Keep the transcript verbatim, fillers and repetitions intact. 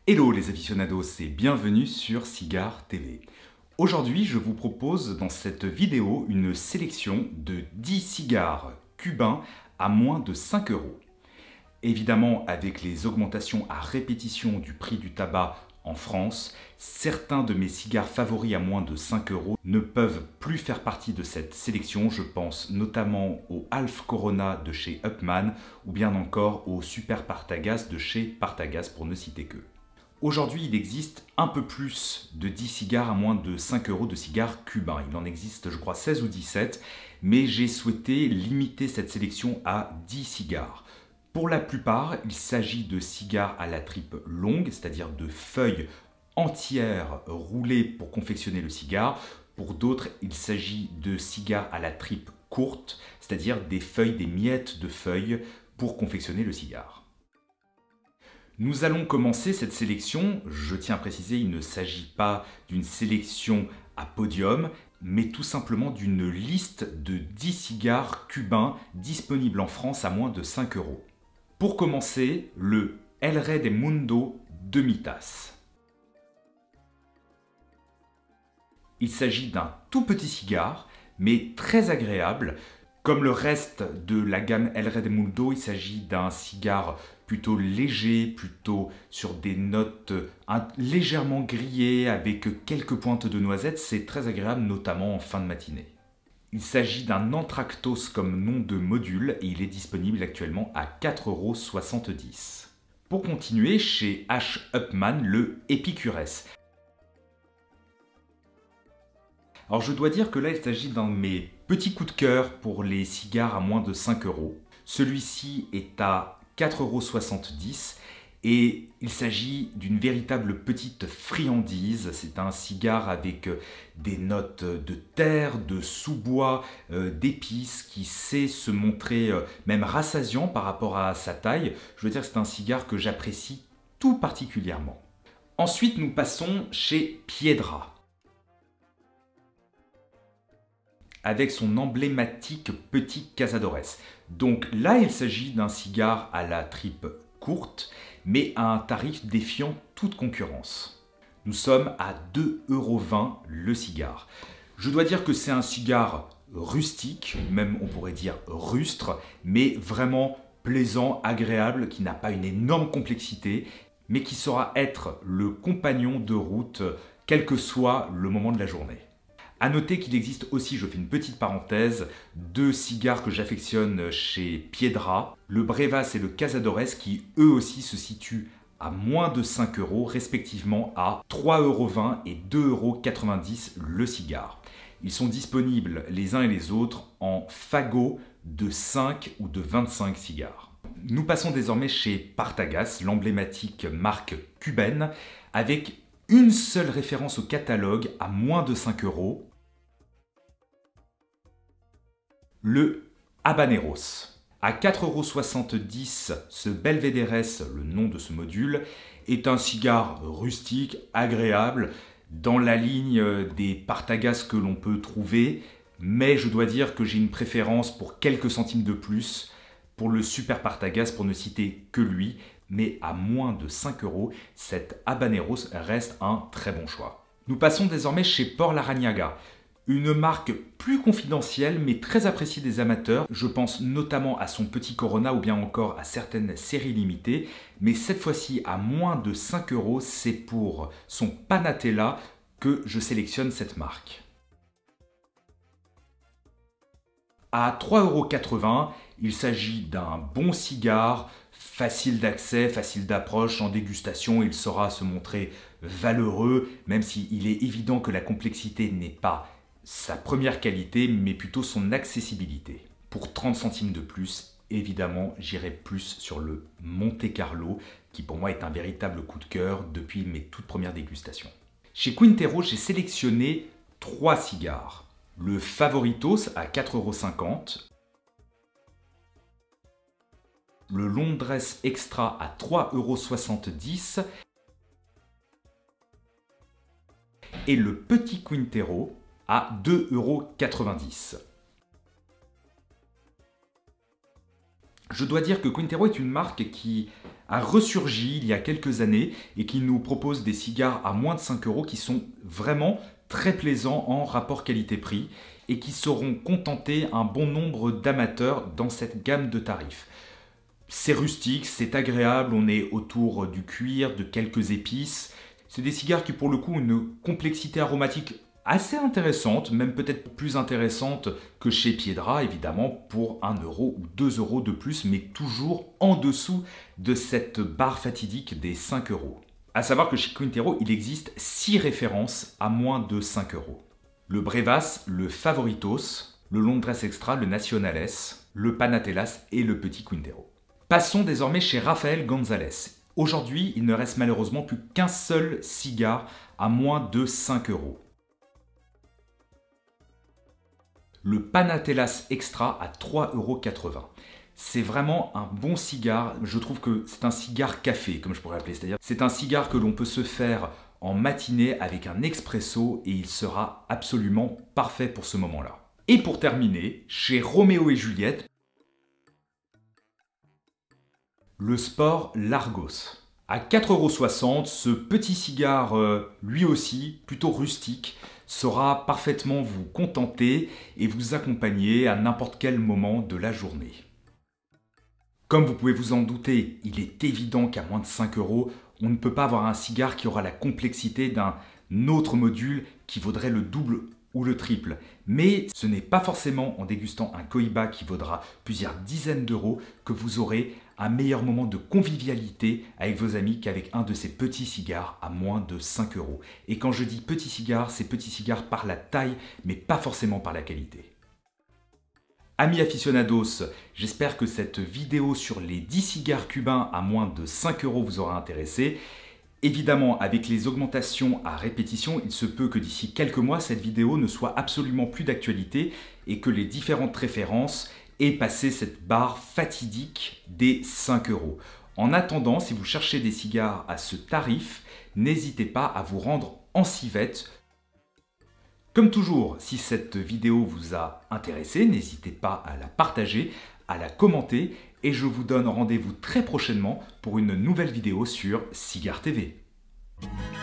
Hello les aficionados et bienvenue sur Cigar T V. Aujourd'hui, je vous propose dans cette vidéo une sélection de dix cigares cubains à moins de cinq euros. Évidemment, avec les augmentations à répétition du prix du tabac en France, certains de mes cigares favoris à moins de cinq euros ne peuvent plus faire partie de cette sélection. Je pense notamment au Half Corona de chez Upmann ou bien encore au Super Partagas de chez Partagas pour ne citer que. Aujourd'hui, il existe un peu plus de dix cigares à moins de cinq euros de cigares cubains. Il en existe, je crois, seize ou dix-sept, mais j'ai souhaité limiter cette sélection à dix cigares. Pour la plupart, il s'agit de cigares à la tripe longue, c'est-à-dire de feuilles entières roulées pour confectionner le cigare. Pour d'autres, il s'agit de cigares à la tripe courte, c'est-à-dire des feuilles, des miettes de feuilles pour confectionner le cigare. Nous allons commencer cette sélection. Je tiens à préciser, il ne s'agit pas d'une sélection à podium, mais tout simplement d'une liste de dix cigares cubains disponibles en France à moins de cinq euros. Pour commencer, le El Rey de Mundo demi-tasse. Il s'agit d'un tout petit cigare, mais très agréable. Comme le reste de la gamme El Rey de Mundo, il s'agit d'un cigare plutôt léger, plutôt sur des notes légèrement grillées avec quelques pointes de noisettes. C'est très agréable, notamment en fin de matinée. Il s'agit d'un Anthractos comme nom de module et il est disponible actuellement à quatre euros soixante-dix. Pour continuer, chez H. Upmann, le Epicures. Alors je dois dire que là, il s'agit d'un de mes petits coups de cœur pour les cigares à moins de cinq euros. Celui-ci est à quatre euros soixante-dix et il s'agit d'une véritable petite friandise. C'est un cigare avec des notes de terre, de sous-bois, euh, d'épices qui sait se montrer euh, même rassasiant par rapport à sa taille. Je veux dire que c'est un cigare que j'apprécie tout particulièrement. Ensuite, nous passons chez Piedra, avec son emblématique petit Cazadores. Donc là, il s'agit d'un cigare à la tripe courte, mais à un tarif défiant toute concurrence. Nous sommes à deux euros vingt le cigare. Je dois dire que c'est un cigare rustique, même on pourrait dire rustre, mais vraiment plaisant, agréable, qui n'a pas une énorme complexité, mais qui saura être le compagnon de route, quel que soit le moment de la journée. A noter qu'il existe aussi, je fais une petite parenthèse, deux cigares que j'affectionne chez Piedra, le Brevas et le Cazadores, qui eux aussi se situent à moins de cinq euros, respectivement à trois euros vingt et deux euros quatre-vingt-dix le cigare. Ils sont disponibles les uns et les autres en fagots de cinq ou de vingt-cinq cigares. Nous passons désormais chez Partagas, l'emblématique marque cubaine, avec une seule référence au catalogue à moins de cinq euros. Le Habaneros. À quatre euros soixante-dix, ce Belvédérès, le nom de ce module, est un cigare rustique, agréable, dans la ligne des Partagas que l'on peut trouver, mais je dois dire que j'ai une préférence pour quelques centimes de plus pour le Super Partagas, pour ne citer que lui, mais à moins de cinq euros, cet Habaneros reste un très bon choix. Nous passons désormais chez Port Larrañaga, une marque plus confidentielle mais très appréciée des amateurs. Je pense notamment à son petit Corona ou bien encore à certaines séries limitées, mais cette fois-ci à moins de cinq euros, c'est pour son Panatella que je sélectionne cette marque. À trois euros quatre-vingts, il s'agit d'un bon cigare, facile d'accès, facile d'approche. En dégustation, il saura se montrer valeureux, même s'il est évident que la complexité n'est pas sa première qualité, mais plutôt son accessibilité. Pour trente centimes de plus, évidemment, j'irai plus sur le Monte Carlo, qui pour moi est un véritable coup de cœur depuis mes toutes premières dégustations. Chez Quintero, j'ai sélectionné trois cigares. Le Favoritos à quatre euros cinquante, le Londres Extra à trois euros soixante-dix et le Petit Quintero à deux euros quatre-vingt-dix. Je dois dire que Quintero est une marque qui a ressurgi il y a quelques années et qui nous propose des cigares à moins de cinq euros qui sont vraiment très plaisants en rapport qualité-prix et qui sauront contenter un bon nombre d'amateurs dans cette gamme de tarifs. C'est rustique, c'est agréable, on est autour du cuir, de quelques épices. C'est des cigares qui pour le coup ont une complexité aromatique assez intéressante, même peut-être plus intéressante que chez Piedra, évidemment, pour un euro ou deux euros de plus, mais toujours en dessous de cette barre fatidique des cinq euros. A savoir que chez Quintero, il existe six références à moins de cinq euros. Le Brevas, le Favoritos, le Londres Extra, le Nacionales, le Panatelas et le Petit Quintero. Passons désormais chez Rafael González. Aujourd'hui, il ne reste malheureusement plus qu'un seul cigare à moins de cinq euros. Le Panatelas Extra à trois euros quatre-vingts. C'est vraiment un bon cigare. Je trouve que c'est un cigare café, comme je pourrais l'appeler. C'est-à-dire, c'est un cigare que l'on peut se faire en matinée avec un expresso et il sera absolument parfait pour ce moment-là. Et pour terminer, chez Roméo et Juliette, le Sport Largos. À quatre euros soixante, ce petit cigare, euh, lui aussi, plutôt rustique, saura parfaitement vous contenter et vous accompagner à n'importe quel moment de la journée. Comme vous pouvez vous en douter, il est évident qu'à moins de cinq euros, on ne peut pas avoir un cigare qui aura la complexité d'un autre module qui vaudrait le double ou le triple. Mais ce n'est pas forcément en dégustant un Cohiba qui vaudra plusieurs dizaines d'euros que vous aurez un meilleur moment de convivialité avec vos amis qu'avec un de ces petits cigares à moins de cinq euros. Et quand je dis petits cigares, c'est petits cigares par la taille, mais pas forcément par la qualité. Amis aficionados, j'espère que cette vidéo sur les dix cigares cubains à moins de cinq euros vous aura intéressé. Évidemment, avec les augmentations à répétition, il se peut que d'ici quelques mois, cette vidéo ne soit absolument plus d'actualité et que les différentes références aient passé cette barre fatidique des cinq euros. En attendant, si vous cherchez des cigares à ce tarif, n'hésitez pas à vous rendre en civette. Comme toujours, si cette vidéo vous a intéressé, n'hésitez pas à la partager, à la commenter et je vous donne rendez-vous très prochainement pour une nouvelle vidéo sur Cigare T V.